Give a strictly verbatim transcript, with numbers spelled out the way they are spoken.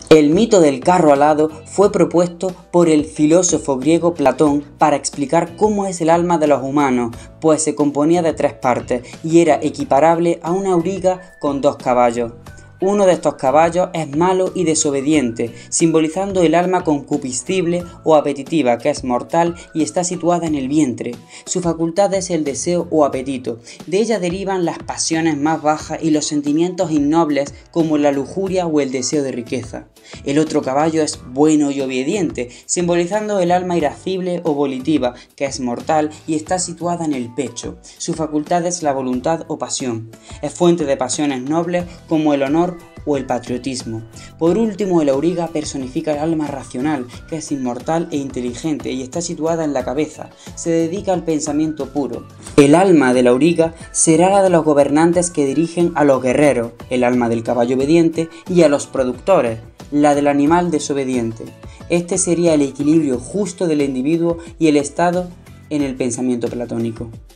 El mito del carro alado fue propuesto por el filósofo griego Platón para explicar cómo es el alma de los humanos, pues se componía de tres partes y era equiparable a una auriga con dos caballos. Uno de estos caballos es malo y desobediente, simbolizando el alma concupiscible o apetitiva, que es mortal y está situada en el vientre. Su facultad es el deseo o apetito. De ella derivan las pasiones más bajas y los sentimientos innobles como la lujuria o el deseo de riqueza. El otro caballo es bueno y obediente, simbolizando el alma irascible o volitiva, que es mortal y está situada en el pecho. Su facultad es la voluntad o pasión. Es fuente de pasiones nobles como el honor o el patriotismo. Por último, el auriga personifica el alma racional, que es inmortal e inteligente y está situada en la cabeza. Se dedica al pensamiento puro. El alma del auriga será la de los gobernantes que dirigen a los guerreros, el alma del caballo obediente, y a los productores, la del animal desobediente. Este sería el equilibrio justo del individuo y el estado en el pensamiento platónico.